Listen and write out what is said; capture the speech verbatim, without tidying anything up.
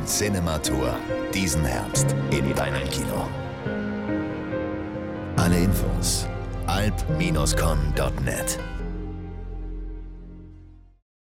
Cinema-Tour. Diesen Herbst in deinem Kino. Alle Infos alp Bindestrich con Punkt net